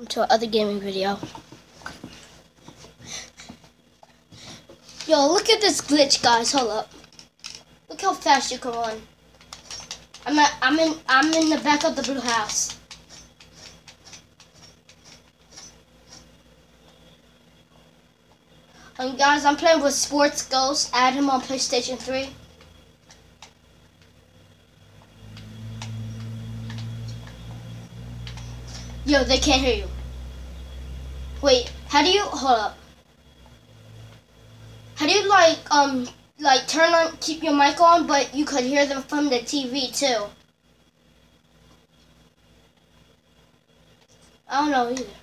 to our other gaming video. Yo, look at this glitch, guys. Hold up. Look how fast you can run. I'm in the back of the blue house. Guys, I'm playing with Sports Ghost. Add him on PlayStation 3. Yo, they can't hear you. Wait, how do you, hold up. How do you like turn on, keep your mic on, but you could hear them from the TV too? I don't know either.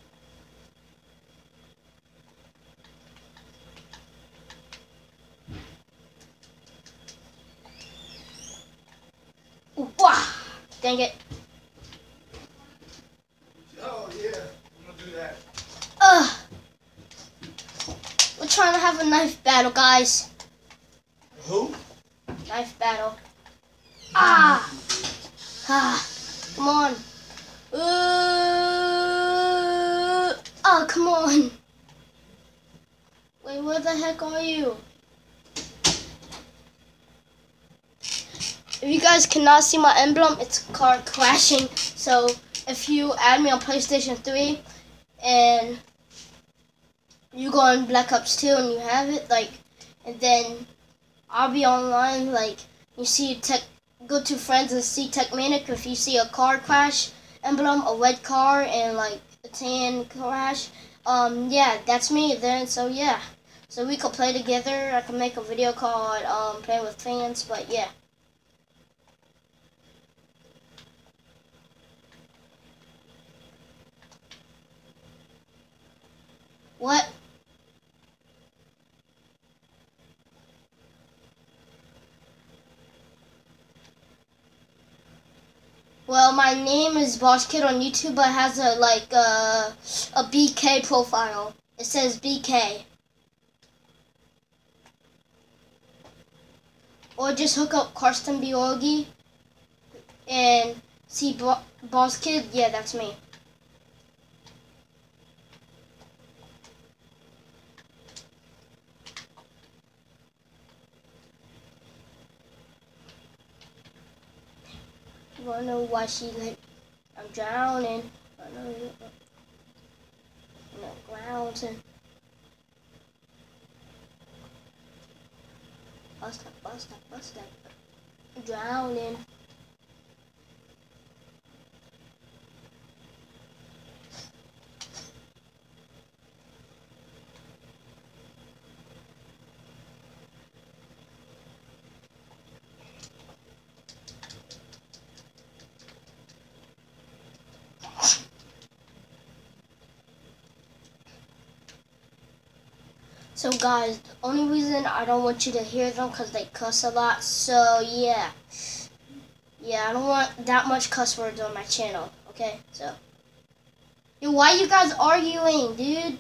Ooh, wah! Dang it. Oh yeah, I'm gonna do that. We're trying to have a knife battle, guys. Who? Knife battle. Ah! Come on. Oh, come on. Wait, where the heck are you? If you guys cannot see my emblem, it's a car crashing. So if you add me on PlayStation 3 and you go on Black Ops 2 and you have it, and then I'll be online, you see go to friends and see Techmanic. If you see a car crash emblem, a red car and a tan crash, yeah, that's me then. So yeah, so we could play together. I can make a video called Playing with Fans, but yeah. What? Well, my name is Boss Kid on YouTube, but it has a BK profile. It says BK. Or just hook up Karsten Bjorgi and see Boss Kid. Yeah, that's me. You wanna know why I'm drowning. I know you in the ground and bust up. Drowning. So guys, the only reason I don't want you to hear them because they cuss a lot. So yeah, I don't want that much cuss words on my channel. Okay, so yo, why you guys arguing, dude?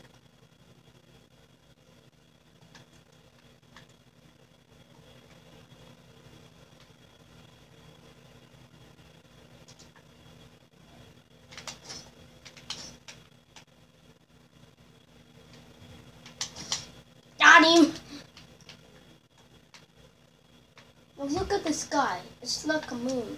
Got him. Well, look at the sky. It's like a moon.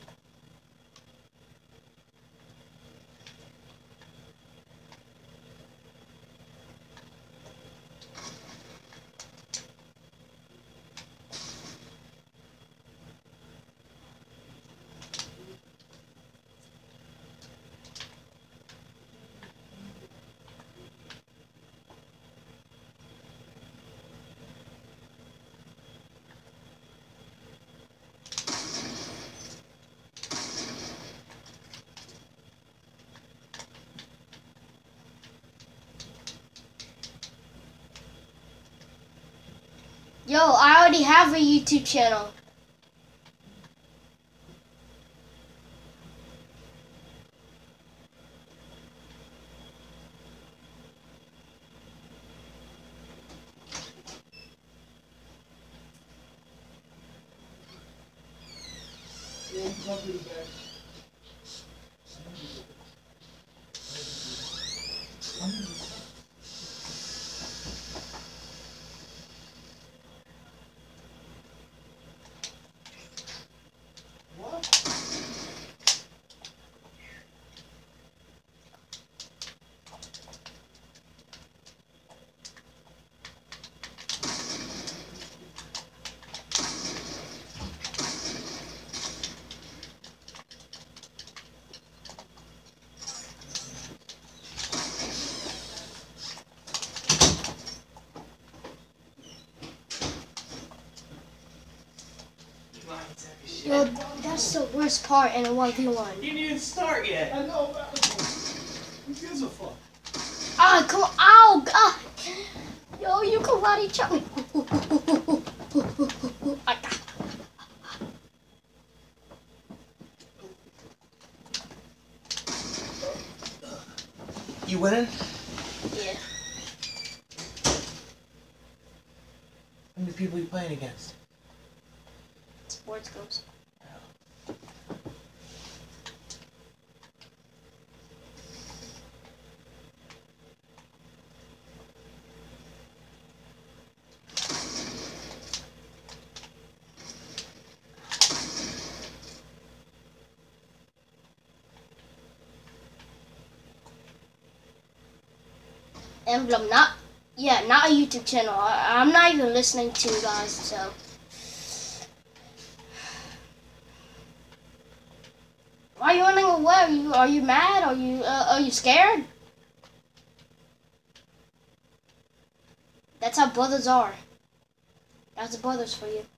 Yo, I already have a YouTube channel. Yo, that's the worst part in a 1v1. You didn't even start yet. I know, but who gives a fuck? Ah, come on. Ow, God. Yo, you karate chop me. I got. You winning? Yeah. How many people are you playing against? Sports goes. Emblem, not a YouTube channel. I'm not even listening to you guys, so. Why are you running away? Are you mad? Are you scared? That's how brothers are. That's the brothers for you.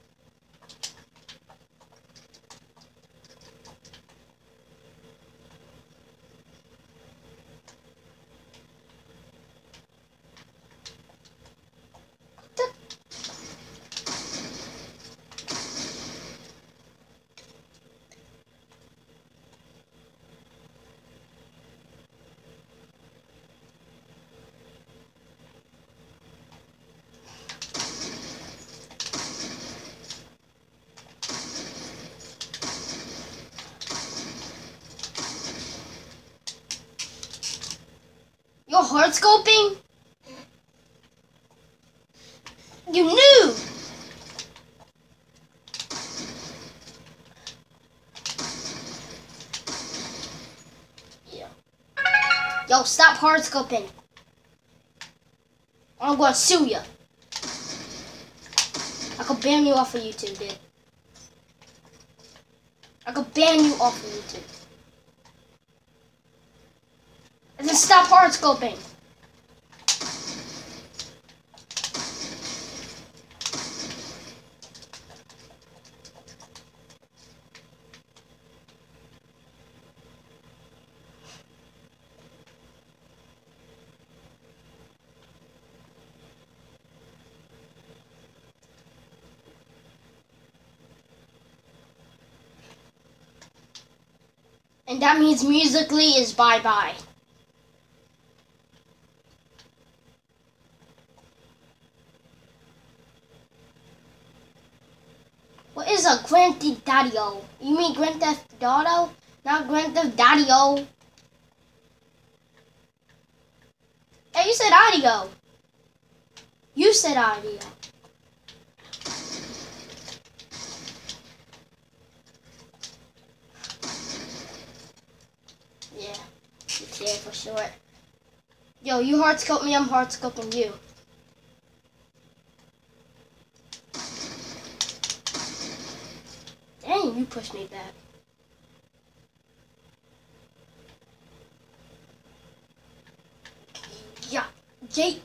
You're hard scoping? You knew! Yeah. Yo, stop hard scoping. I'm gonna sue you. I could ban you off of YouTube, dude. I could ban you off of YouTube. And then stop hard scoping. And that means Musically is bye-bye. What is a Grand Theft Auto? You mean Grand Theft Auto? Not Grand Theft Auto. Hey, you said audio. You said audio. Yeah, GTA for short. Yo, you hard scope me, I'm hard scoping you. Dang, you pushed me back. Yeah, Jake.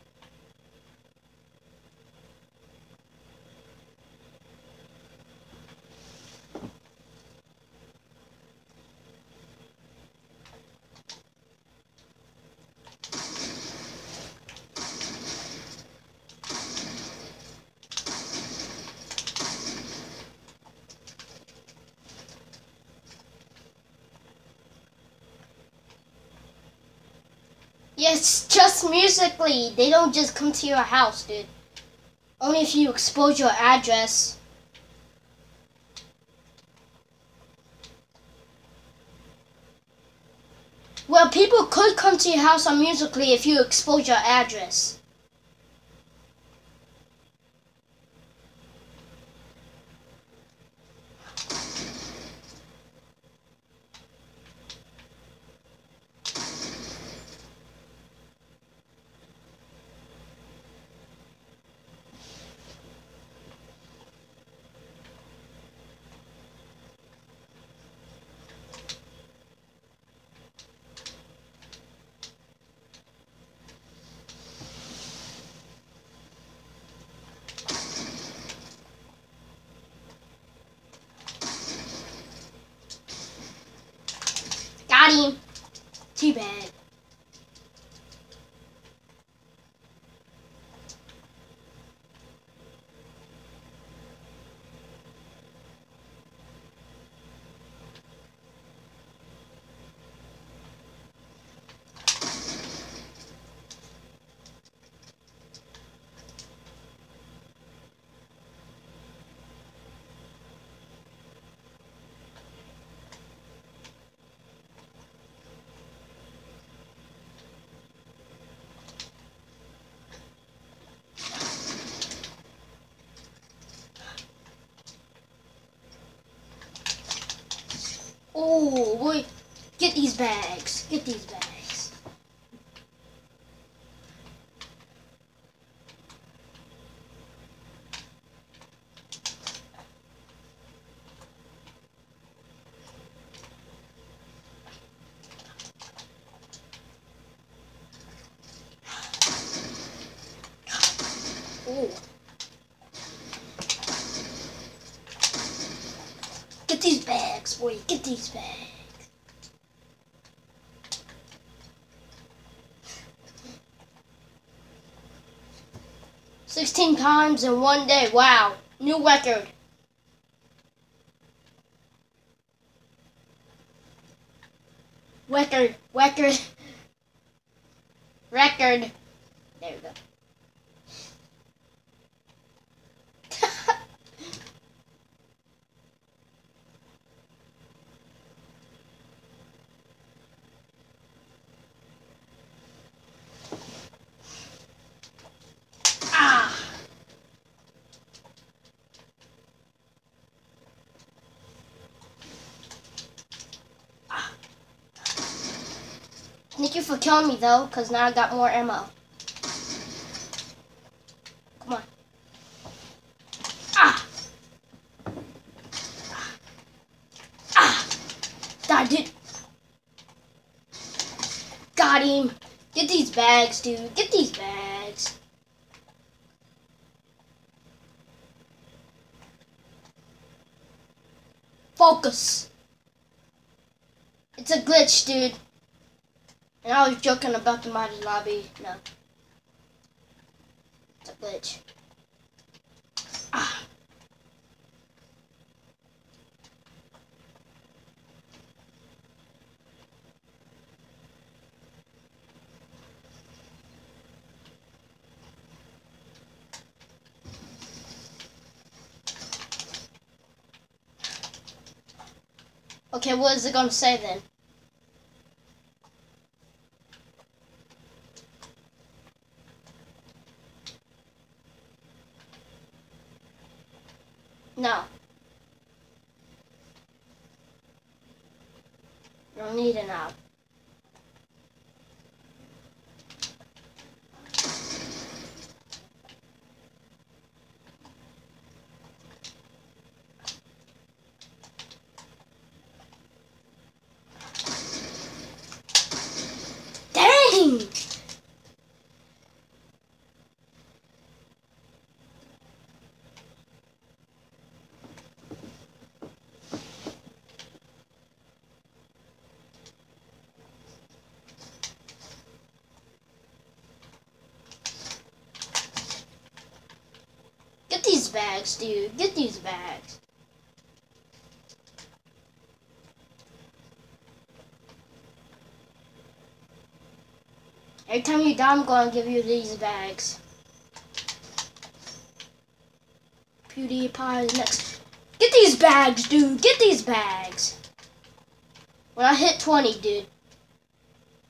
Yes, just Musically. They don't just come to your house, dude. Only if you expose your address. Well, Well, people could come to your house on Musically if you expose your address. Got him. Too bad. Oh, boy. Get these bags. Get these bags. Oh. Get these bags, boy. Get these bags. $16 times in one day. Wow. New record. Record. Record. Record. There we go. Thank you for killing me though, because now I got more ammo. Come on. Ah! Ah! Got it. Got him. Get these bags, dude. Get these bags. Focus. It's a glitch, dude. And I was joking about the modded lobby. No. It's a glitch. Ah. Okay, what is it gonna say then? No. You don't need it now. Dang! Get these bags, dude. Get these bags. Every time you die, I'm going to give you these bags. PewDiePie is next. Get these bags, dude. Get these bags. When I hit 20, dude.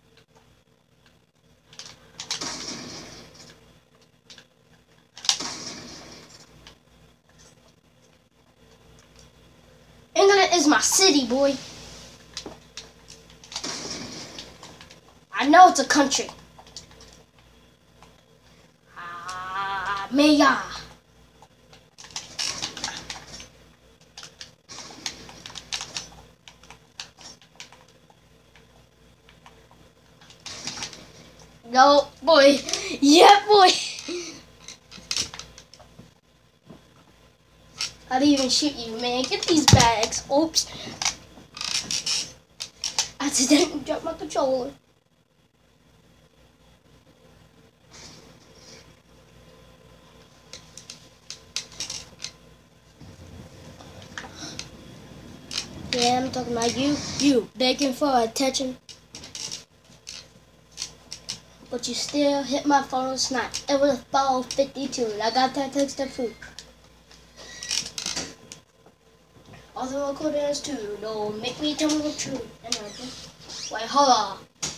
my city, boy. I know it's a country. Maya. No, boy. Yeah, boy. I didn't even shoot you, man. Get these bags. Oops. I accidentally dropped my controller. Yeah, I'm talking about you begging for attention. But you still hit my phone snap. It was 4:52 and I got that text of food. Also according to don't make me tell me the truth. And I just wait, hold on.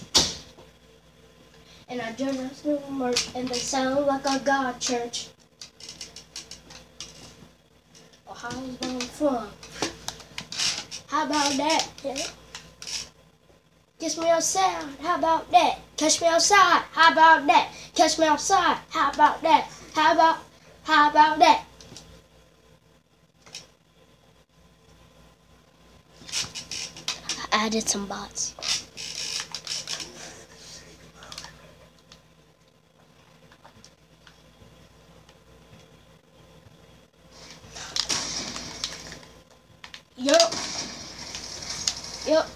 And I just merch and they sound like a God church. Ohio's where I'm from. How about that? Yeah. Kiss me outside, how about that? Catch me outside, how about that? Catch me outside, how about that? How about that? I added some bots. Yup. Yup.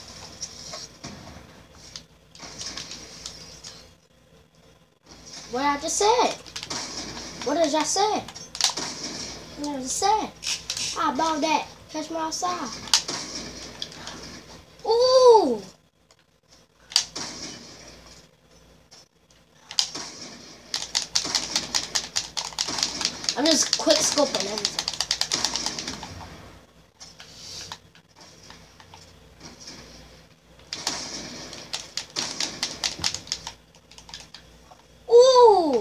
What I just said? What did I say? What did I say? How about that? Catch me outside. Ooh! I'm just quick scoping everything. Ooh!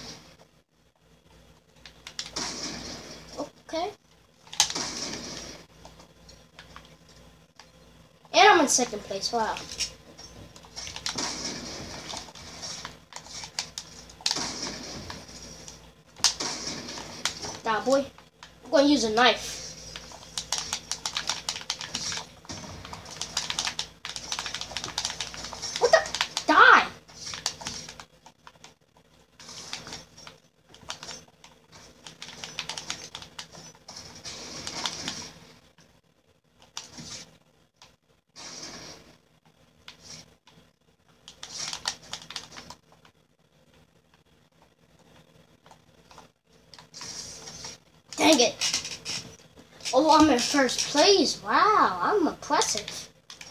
Okay. And I'm in second place. Wow. Nah, boy. I'm going to use a knife. What the? Die! Dang it. Oh, I'm in first place. Wow, I'm impressive.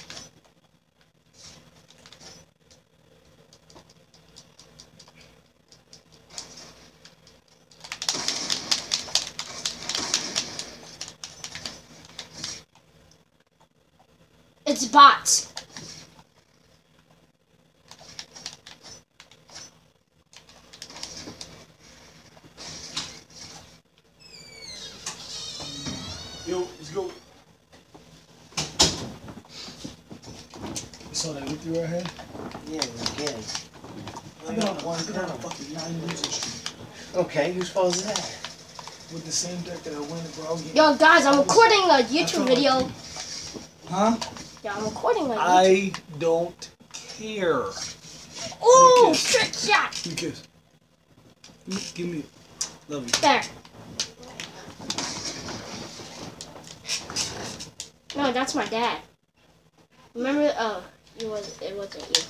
It's bots. Yo, let's go. You saw that victory right here? Yeah, again. I've been on fucking 9 losing streak Okay, whose fault is that? with the same deck that I win, bro. Yo, guys, I'm recording a YouTube video. Huh? Yeah, I'm recording a YouTube. I don't care. Ooh, trick shot. Give me a kiss. Give me. Love you. There. No, that's my dad. Remember? Oh, it wasn't you.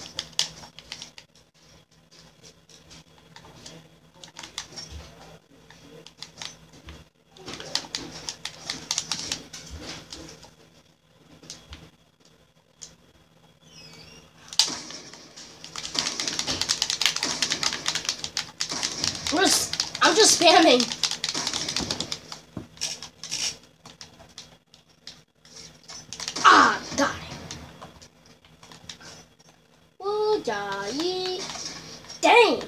I'm just spamming. Ah, got it. Ooh, die. Dang.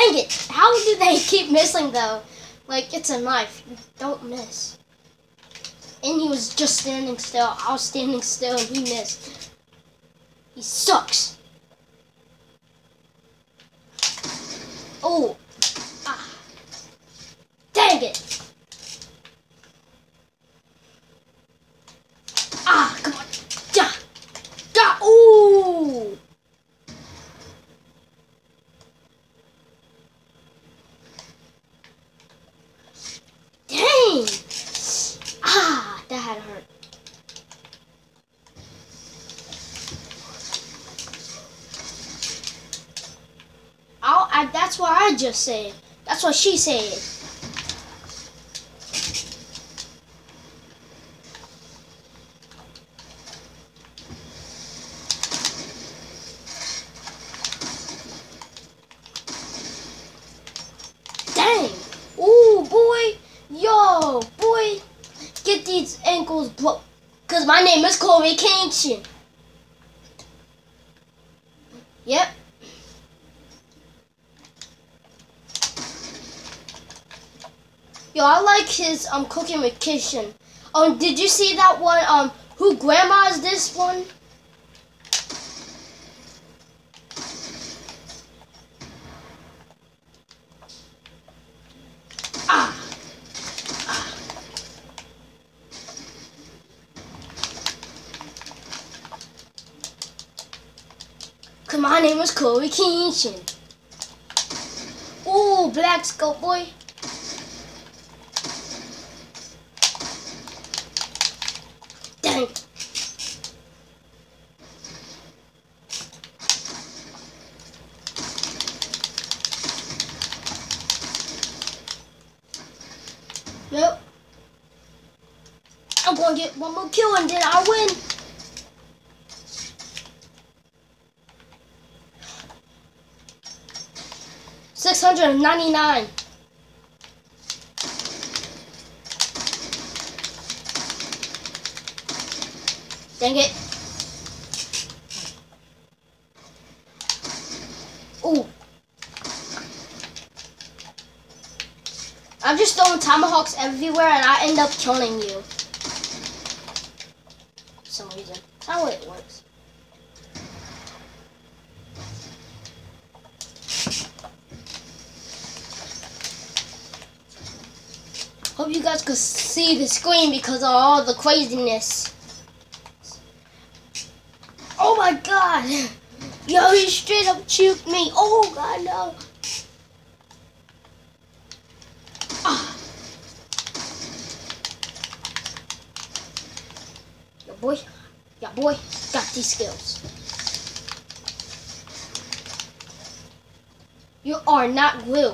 Dang it! How do they keep missing though? Like, it's a knife. You don't miss. And he was just standing still. I was standing still and he missed. He sucks. Oh. Ah. Dang it. Ah, come on. Ja. Ja. Ooh. Dang. Ah, that had hurt. That's what I just said. That's what she said. Dang. Ooh, boy. Yo, boy. Get these ankles broke. Because my name is Corey Kingston. Yep. Yo, I like his cooking with kitchen. Did you see that one? Who grandma's this one? Ah. Ah. Cause my name is Corey Kingston. Ooh, black scope boy. Dang. Nope. I'm gonna get one more kill and then I win. $699. Dang it. Ooh. I'm just throwing tomahawks everywhere and I end up killing you. For some reason. That's not how it works. Hope you guys could see the screen because of all the craziness. Oh my god! Yo, he straight up choked me. Oh god, no. Ah. Your boy got these skills. You are not glue.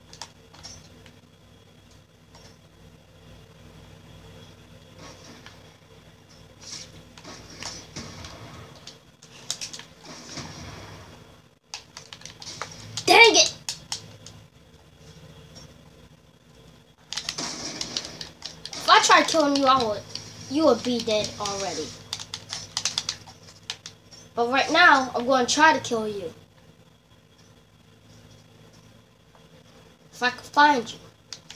Dang it! If I tried killing you, you would be dead already. But right now, I'm going to try to kill you. If I can find you.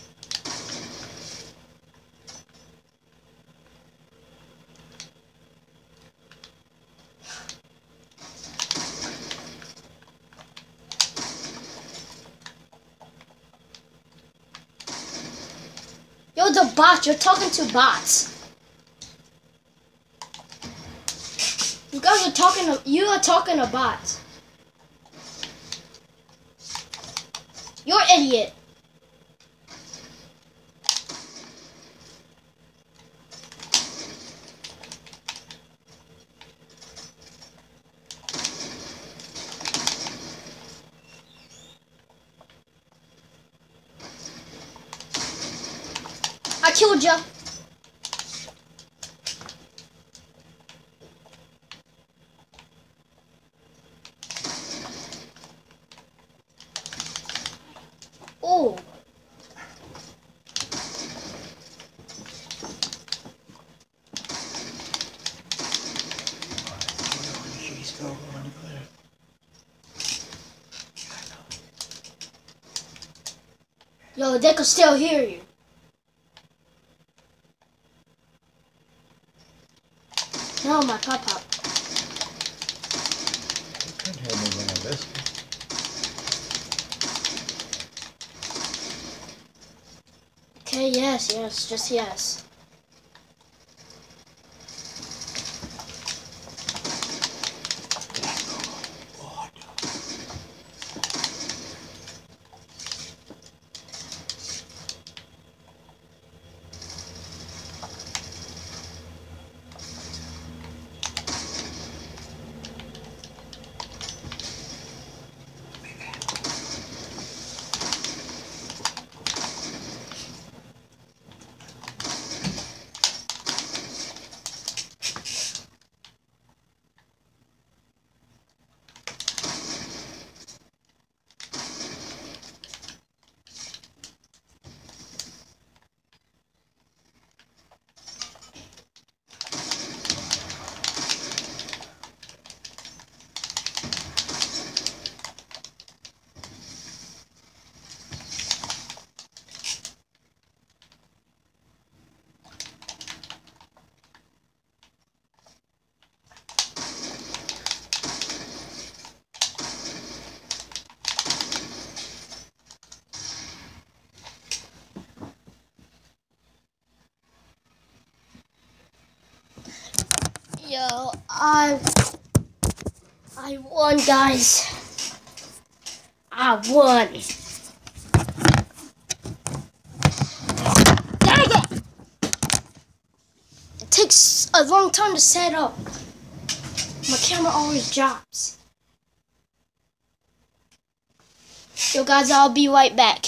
Yo, the bots, you're talking to bots. You guys are talking to bots. You're an idiot. I killed you. Oh. Yo, they could still hear you. No, my pop-up. You can't hear me when I listen. Okay, yes, just yes. Yo, I won, guys. I won. Dang it! It takes a long time to set up. My camera always drops. Yo, guys, I'll be right back.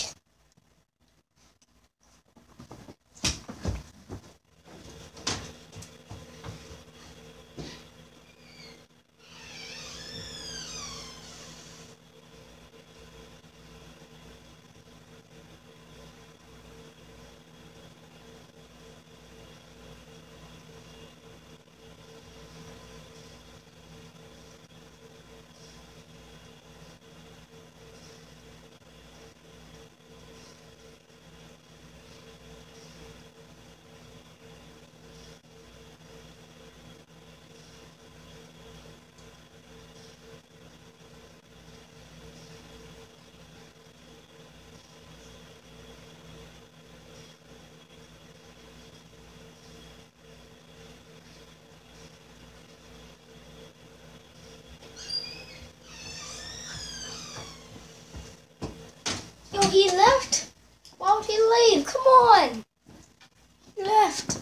Yo, he left? Why would he leave? Come on! He left.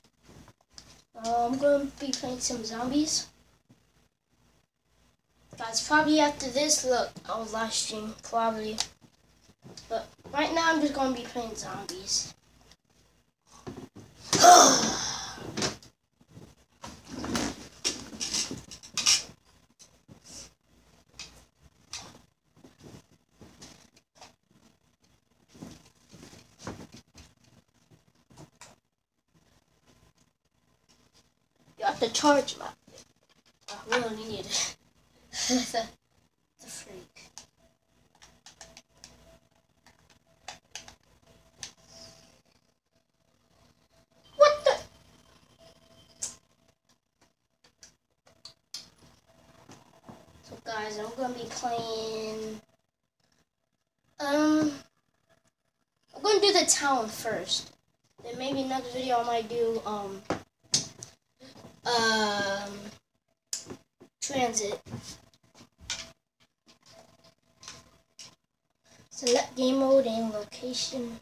I'm going to be playing some zombies. Guys, probably after this, look, I'll live stream, probably. But right now, I'm just going to be playing zombies. You have to charge my. I really need it. the freak. What the? So guys, I'm gonna be playing. I'm gonna do the town first. Then maybe next video I might do transit. Select game mode and location.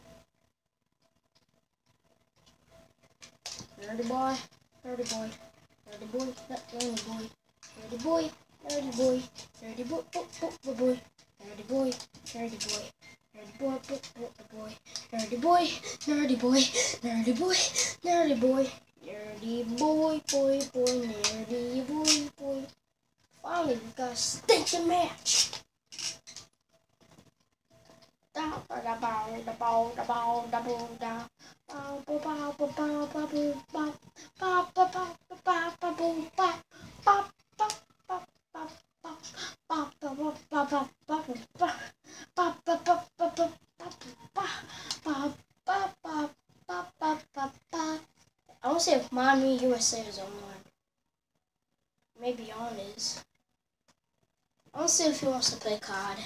Nerdy boy, nerdy boy, nerdy boy, not nerdy boy, nerdy boy, nerdy boy, nerdy boy, boy, boy, nerdy boy, nerdy boy. Nerdy boy, boy, nerdy boy, nerdy boy, nerdy boy, nerdy boy, nerdy boy, nerdy boy. Finally, we got a stinking match. Miami USA is online. Maybe on is. I'll see if he wants to play COD.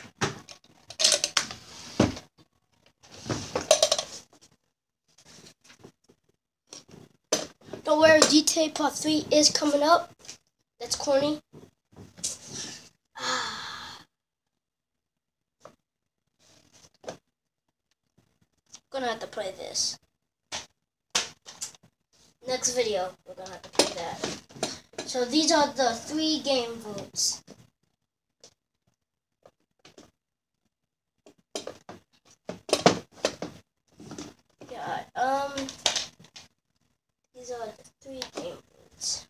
Don't worry, GTA Part 3 is coming up. That's corny. Gonna have to play this. Next video, we're gonna have to play that. So these are the 3 game votes. Yeah, these are the 3 game votes.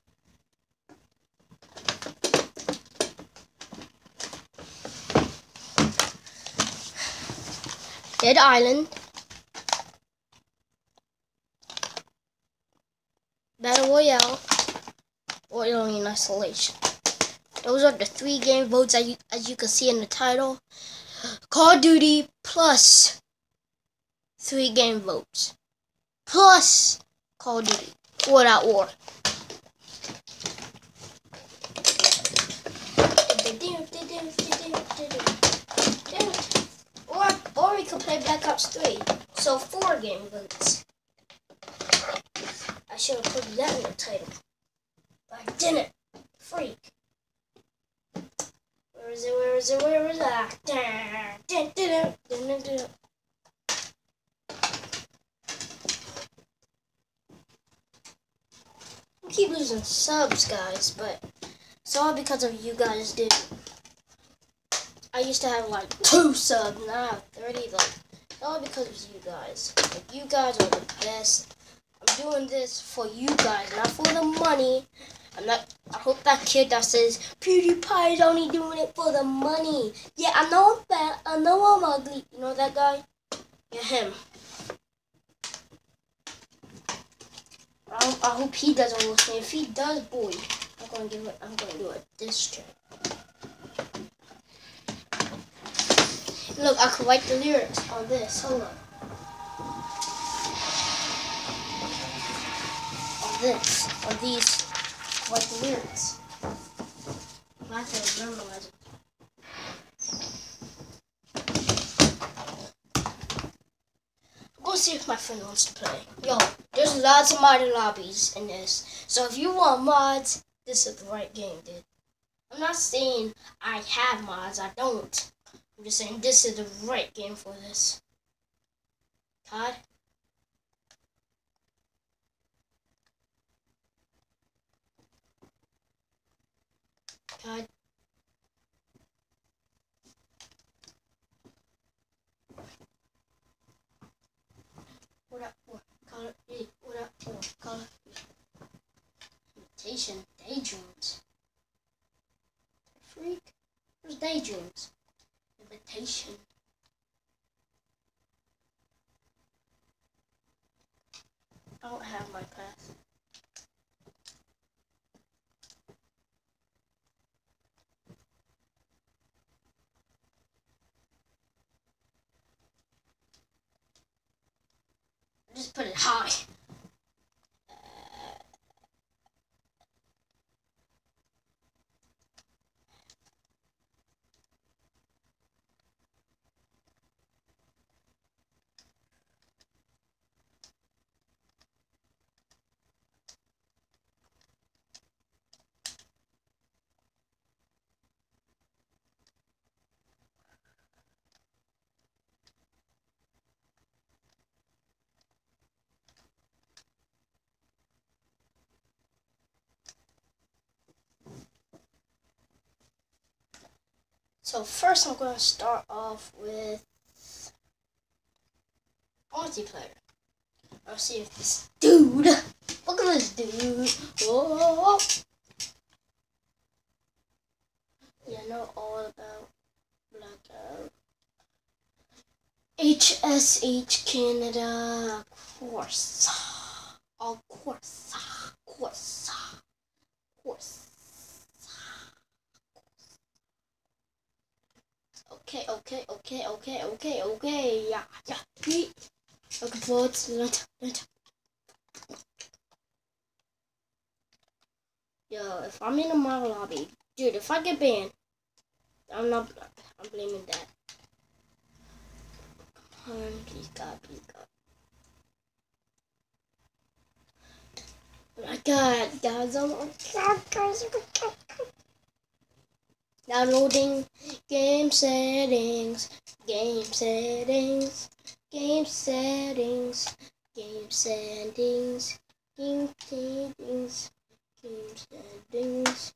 Dead Island, Battle Royale, or Alien Isolation. Those are the 3 game votes as you can see in the title. Call of Duty plus 3 game votes. Plus Call of Duty. Without war. Or we could play Black Ops 3. So 4 game votes. I should have put that in the title. But I didn't. Freak. Where is it? Where is it? Where is that? I keep losing subs, guys, but it's all because of you guys, dude. I used to have like 2 subs, now I have 30. Like, it's all because of you guys. Like, you guys are the best. I'm doing this for you guys, not for the money. I hope that kid that says PewDiePie is only doing it for the money. Yeah, I know I'm fat. I know I'm ugly. You know that guy? Yeah, him. I hope he doesn't listen. If he does, boy, I'm gonna do a diss track. Look, I could write the lyrics on this. Hold on. On this. On these. Write the lyrics. I have to memorize it. I'm gonna see if my friend wants to play. Yo, there's lots of modded lobbies in this. So if you want mods, this is the right game, dude. I'm not saying I have mods. I don't. I'm just saying this is the right game for this. COD? COD? What up? What? Call it. What up? What? Call it. Invitation. Daydreams. Freak. Where's Daydreams? Invitation. I don't have my pass. Just put it high. So first I'm going to start off with multiplayer. I'll see if this dude, look at this dude. Whoa. Yeah, I know all about Blackout. HSH Canada, of course. Of course. Okay. Yeah. Looking forward to that. Yo, if I'm in a model lobby, dude, if I get banned, I'm blaming that. Come on, please God, please God. Oh my God, guys, oh my God, guys. Downloading game settings, game settings, game settings, game settings, game settings, game settings.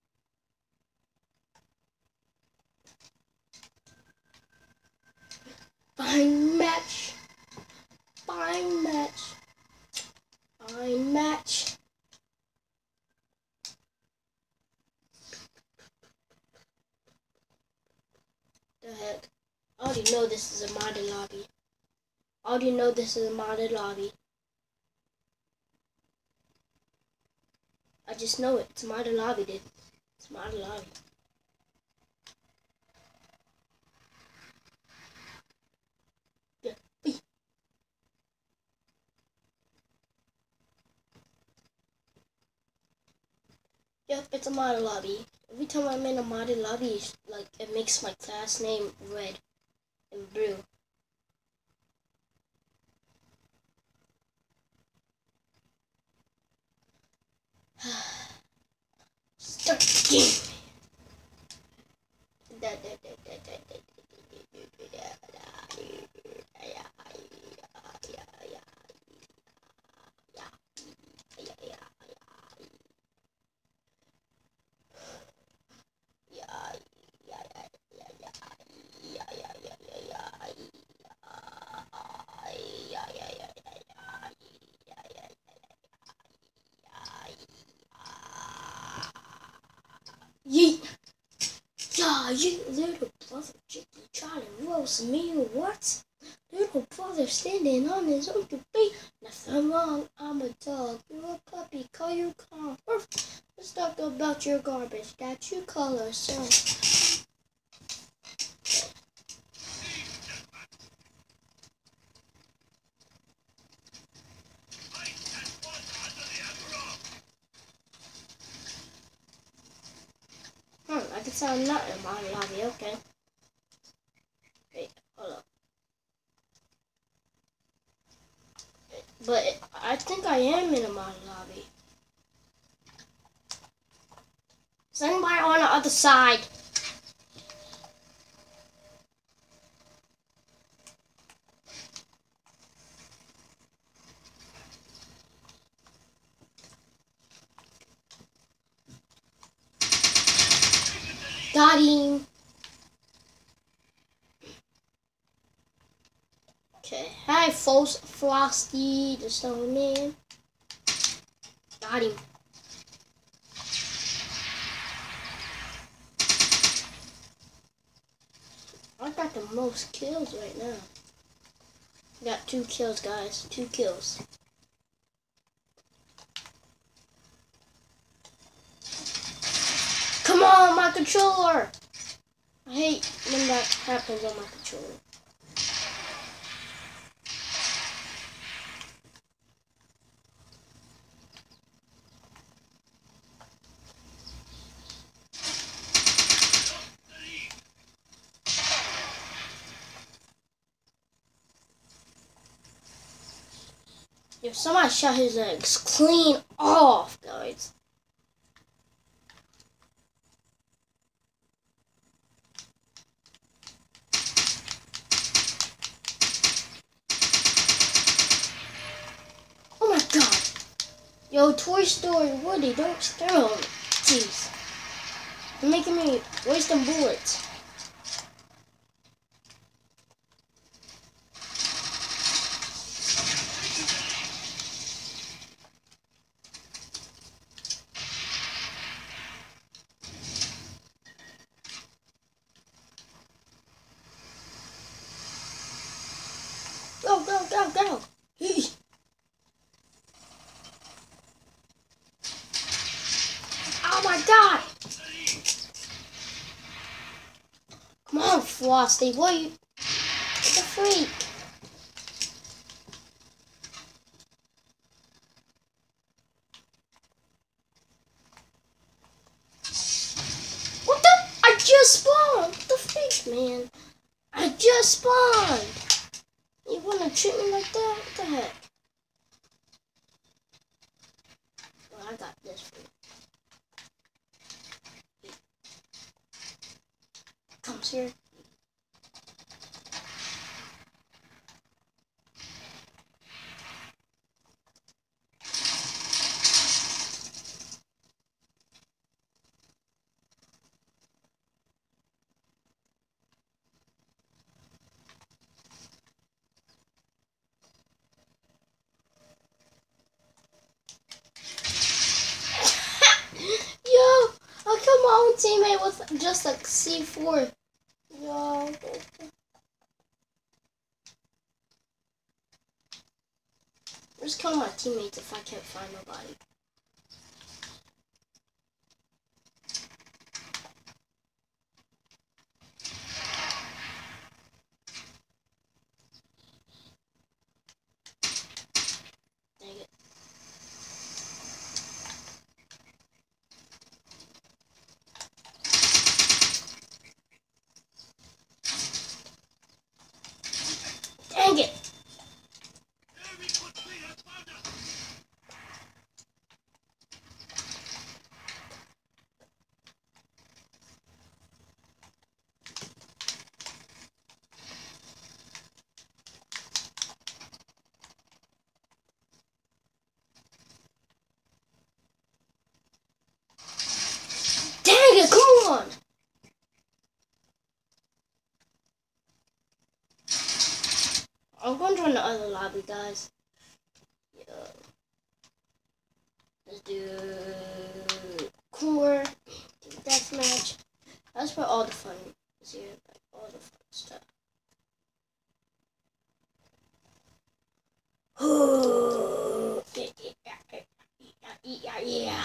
Find match, find match, find match. The heck? I already know this is a modded lobby. I already know this is a modded lobby. I just know it. It's a modded lobby, dude. It's a modded lobby. Yeah. Yep, it's a modded lobby. Every time I'm in a modded lobby, like it makes my class name red and blue. Start the game. Yeet! Yeah, you little brother Jiggy trying to roast me or what? Little brother standing on his own two feet. Nothing wrong, I'm a dog. You're a puppy, call you calm. Let's talk about your garbage that you call a son. I can sound nothing about a lobby, okay. Wait, hold up. But I think I am in a model lobby. Is anybody on the other side? Got him. Okay, hi, Frosty the Snowman. Got him. I got the most kills right now. Got 2 kills, guys. 2 kills. Come on, my controller! I hate when that happens on my controller. Yo, somebody shot his legs clean off, guys. Oh my God. Yo, Toy Story Woody, don't stare on me. Jeez. You're making me waste them bullets. Go, go, go, go. Oh my God. Come on, Frosty. What are you? It's a freak. just spawned. What the freak, man? I just spawned. You wanna treat me like that? What the heck? Well, I got this for you. Comes here. Yo, I killed my own teammate with just like C4. Yo. I'm just killing my teammates if I can't find nobody. Dang it. Dang it! Dang it, come on! I'm going to join the other lobby, guys. Yo. Let's do core, deathmatch. That's where all the fun is here, like all the fun stuff. Yeah.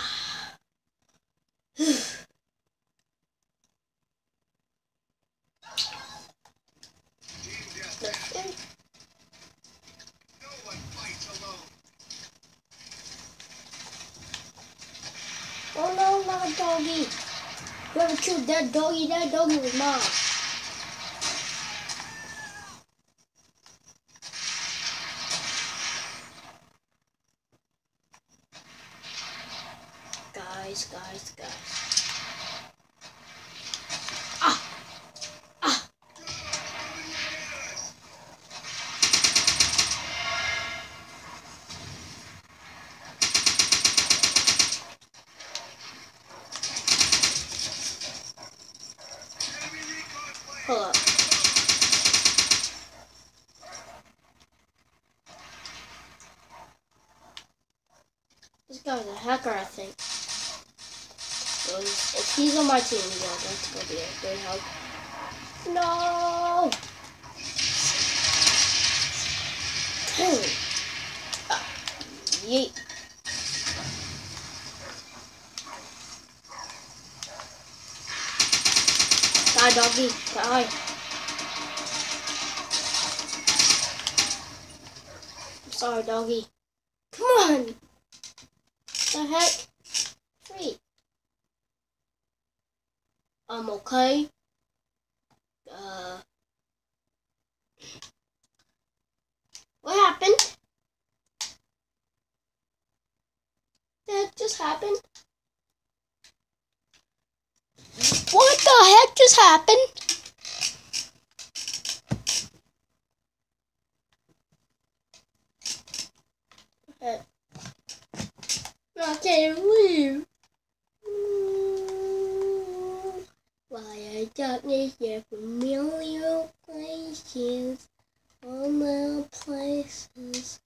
Oh no, not a doggy. Whoever killed that doggy was mine. Guys. Ah! Hold up. This guy's a hacker, I think. So if he's on my team, yeah, that's gonna be a good help. No! Dang. Yeet. Die, doggy. Die. I'm sorry, doggy. Come on! The heck? Free. I'm okay. What happened? That just happened? What the heck just happened? I can't leave. Why I darkness here familiar places, all my places,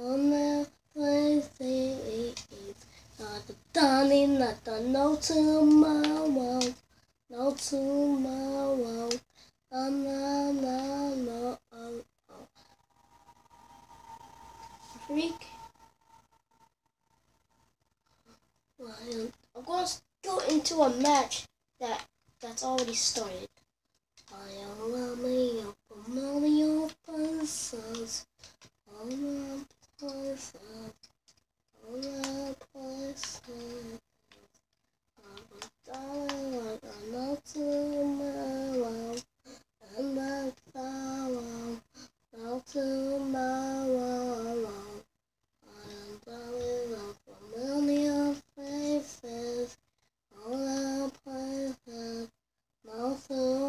not the dawning, not the no tomorrow, no tomorrow, no. Freak. Well, I'm going to go into a match that's already started. I am loving your familiar places, all my places, all my places. I'm darling like I know tomorrow.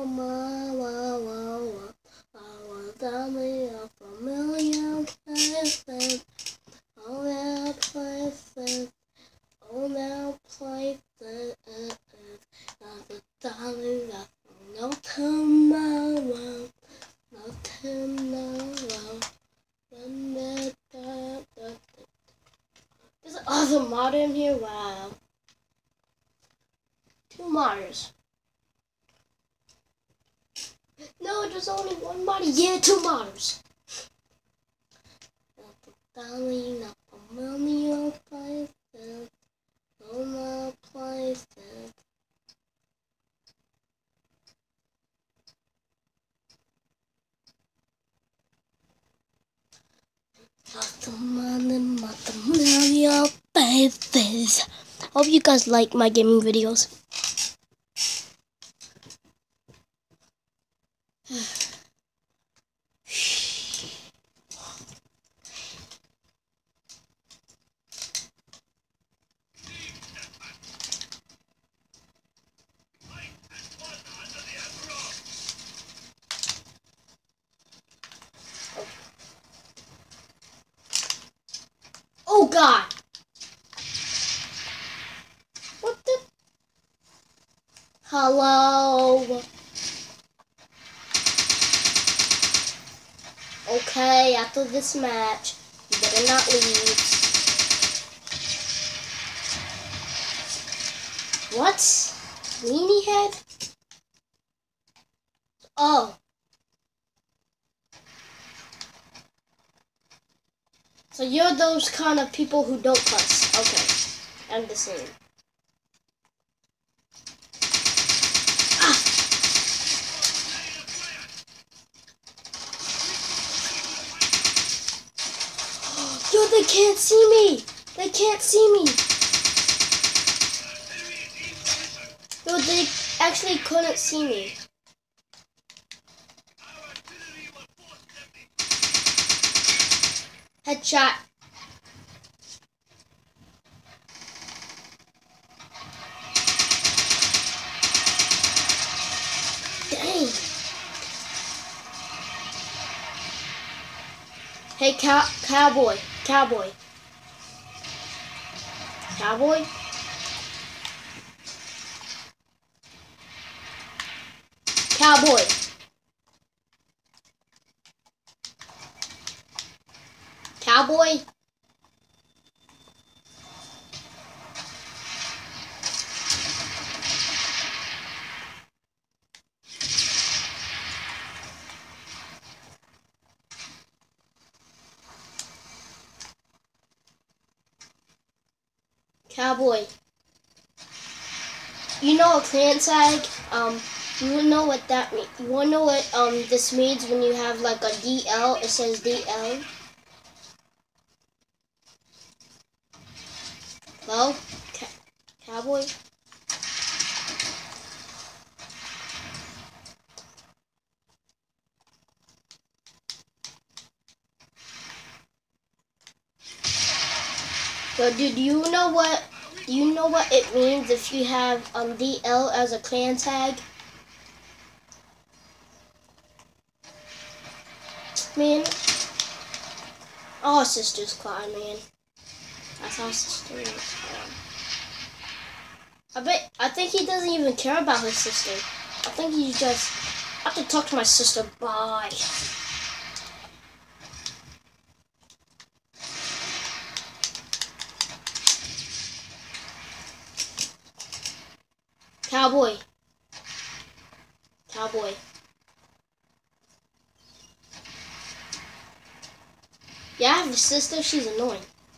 Tell me a million places, all their places, all their places. Not the darling that no tomorrow, no tomorrow. There's other mod in here. Wow, 2 modders. No, there's only 1 mod. Yeah, 2 modders. Darling, not a million places, all my places. Not a million places. Hope you guys like my gaming videos. Oh God! What the? Hello? Okay, after this match, you better not leave. What? Weenie head? Oh. So you're those kind of people who don't cuss. Okay, I'm the same. Ah! Yo, they can't see me! They can't see me! Yo, they actually couldn't see me. Headshot. Dang. Hey, cowboy. Cowboy. Cowboy? Cowboy. Cowboy? Cowboy. You know a clan tag? You know what that means. You wanna know what this means when you have like a DL? It says DL. Hello? Cowboy? So do you know what it means if you have DL as a clan tag? Man. Oh, sister's cry, man. That's how sister is. I think he doesn't even care about his sister. I think he's just, I have to talk to my sister. Bye. Cowboy. Cowboy. Yeah, I have a sister. She's annoying.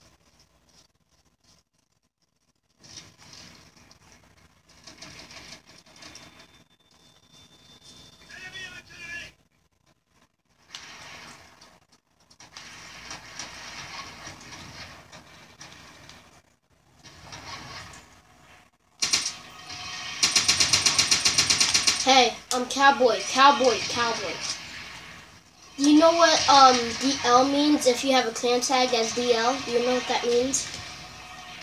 Hey, I'm Cowboy. You know what DL means if you have a clan tag as DL? Do you know what that means?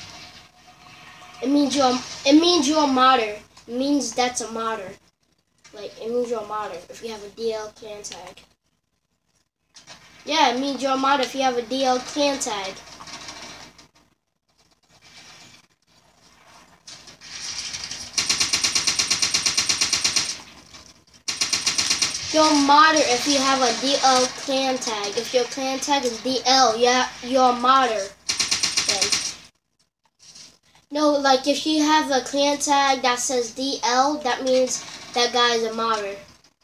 It means you're a modder. It means that's a modder. Like, it means you're a modder if you have a DL clan tag. Yeah, it means you're a modder if you have a DL clan tag. You're a modder if you have a DL clan tag. If your clan tag is DL, yeah, you're a modder. Then. No, like if you have a clan tag that says DL, that means that guy is a modder.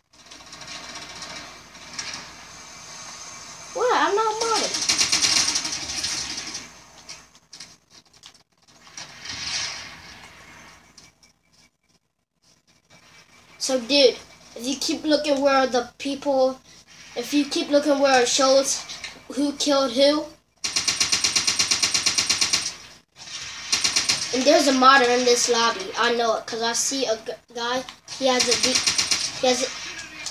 What? I'm not modded. So, dude, if you keep looking where the people, if you keep looking where it shows who killed who, and there's a modder in this lobby. I know it because I see a guy. He has a. He has a.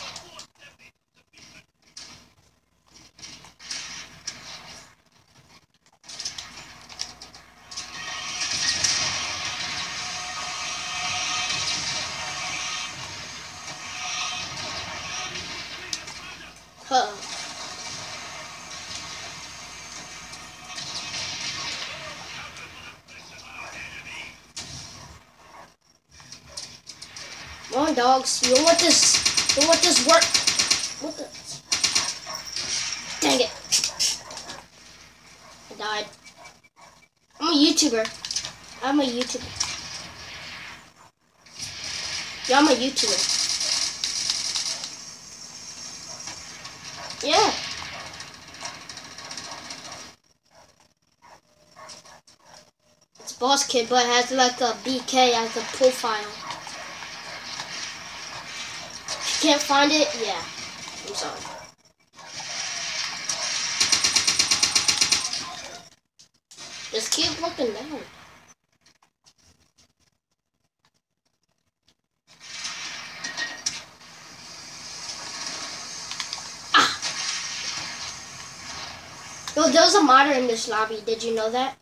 Huh. Come on, dogs. You don't want this. You don't want this work. What the? Dang it. I died. I'm a YouTuber. I'm a YouTuber. Yeah, I'm a YouTuber. Yeah. It's Boss Kid, but it has like a BK as a profile. If you can't find it, yeah. I'm sorry. Just keep looking down. Ah! Yo, there's a modder in this lobby. Did you know that?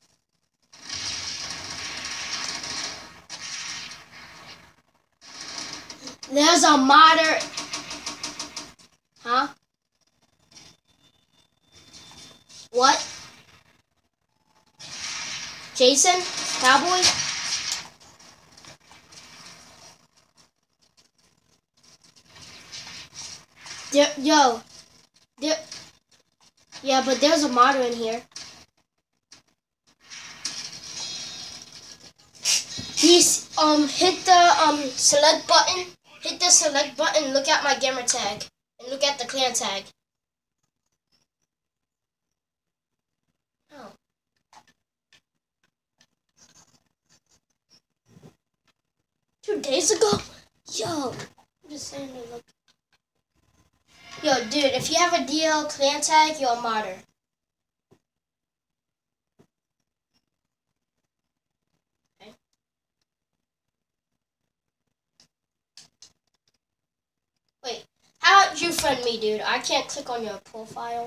There's a modder. Huh? What? Jason? Cowboy? Yeah, but there's a modder in here. He's, hit the, select button. Hit the select button, look at my gamer tag. And look at the clan tag. Oh. 2 days ago? Yo. I'm just saying to look. Yo, dude, if you have a DL clan tag, you're a modder. Okay. Wait, how about you friend me, dude? I can't click on your profile.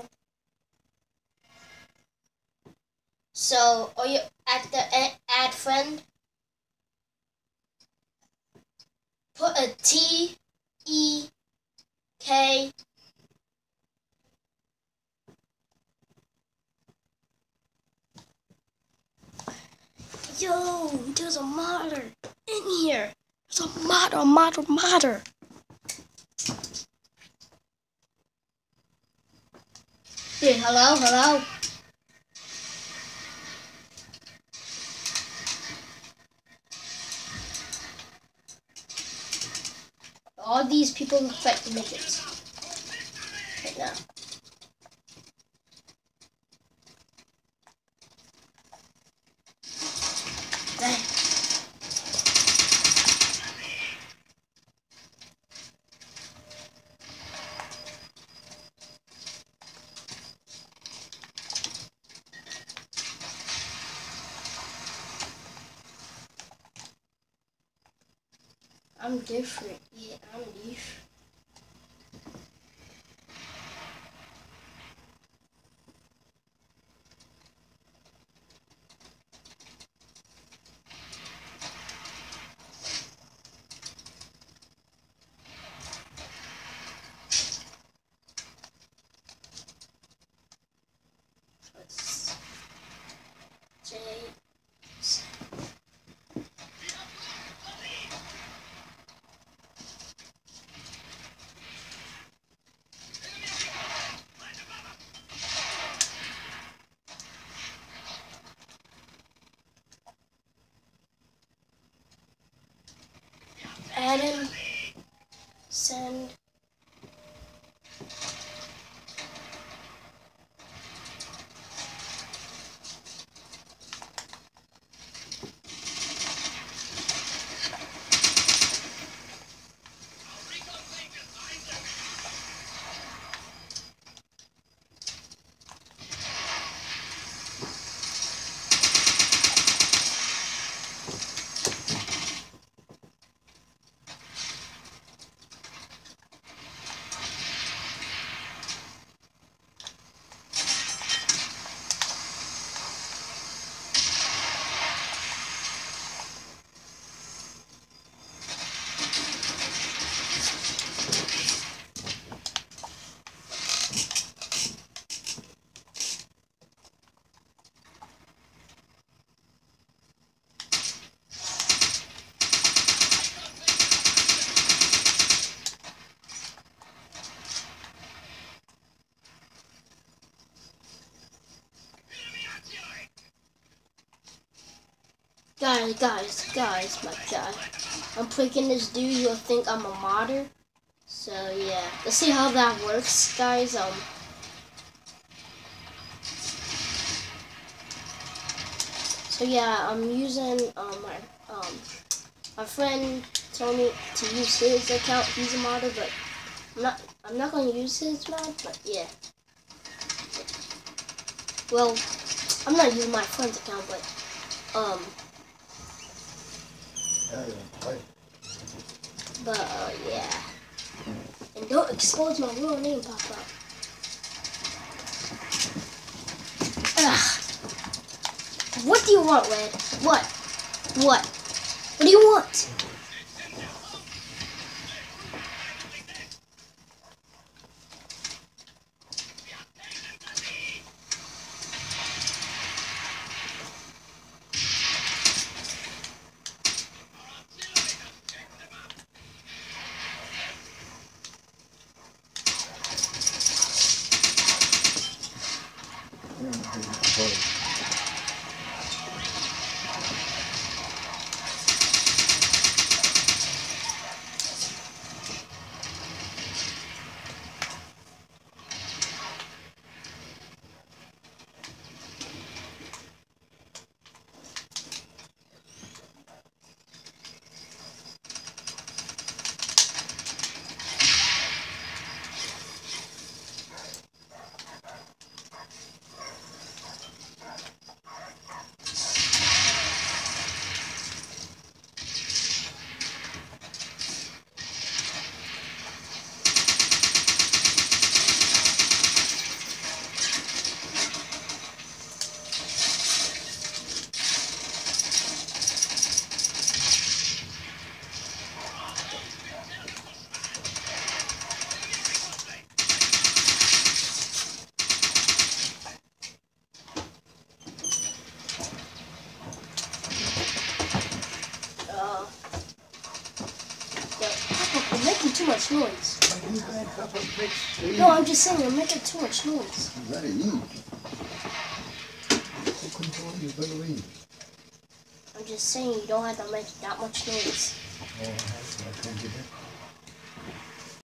So, are you at the add friend? Put a T-E-K. Yo, there's a modder in here. There's a modder. Dude, hello? All these people look like midgets. Right now. Dang. I'm different. Yeah, I'm different. Guys, my God. I'm picking this dude, you'll think I'm a modder. So yeah, let's see how that works, guys. So yeah, I'm using my friend told me to use his account. He's a modder, but I'm not gonna use his mod, but yeah. Well, I'm not using my friend's account, but yeah. And don't expose my real name, Papa. Ugh. What do you want, Red? What? What do you want? You're making too much noise. No, I'm just saying you're making too much noise. You gotta eat. So control, you better eat. I'm just saying you don't have to make that much noise. Oh, I can't get it.